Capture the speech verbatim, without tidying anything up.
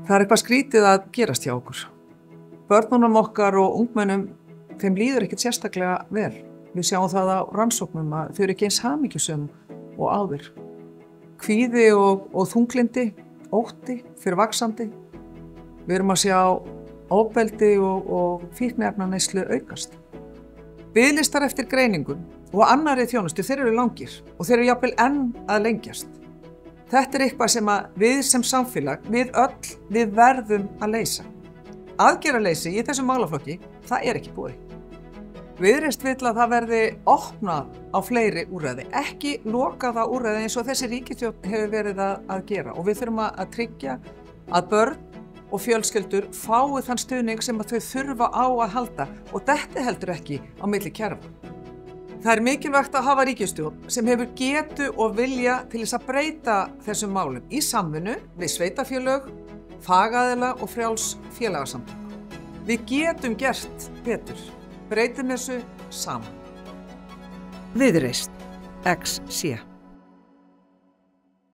Það er eitthvað skrítið að gerast hjá okkur. Börnunum okkar og ungmennum, þeim líður ekkert sérstaklega vel. Við sjáum það á rannsóknum að þau eru ekki eins hamingjusöm og áður. Kvíði og, og þunglindi, ótti fyrir vaxandi. Við erum að sjá ofbeldi og, og fíkniefnaneyslu aukast. Biðlistar eftir greiningum og annarri þjónustu, þeir eru langir og þeir eru jafnvel enn að lengjast. Þetta er eitthvað sem að við sem samfélag, við öll, við verðum að leysa. Aðgerðarleysi í þessum málaflokki, það er ekki búið. Viðreisn vill að það verði opnað á fleiri úrræði, ekki lokaða úrræði eins og þessi ríkisstjórn hefur verið að, að gera. Og við þurfum að tryggja að börn og fjölskyldur fái þann stuðning sem að þau þurfa á að halda og þetta heldur ekki á milli kerfa. Það er mikilvægt að hafa ríkisstjórn sem hefur getu og vilja til þess að breyta þessum málum í samvinnu við sveitarfélög, fagaðila og frjáls félagasamtök. Við getum gert betur. Breytum þessu saman. Viðreisn X C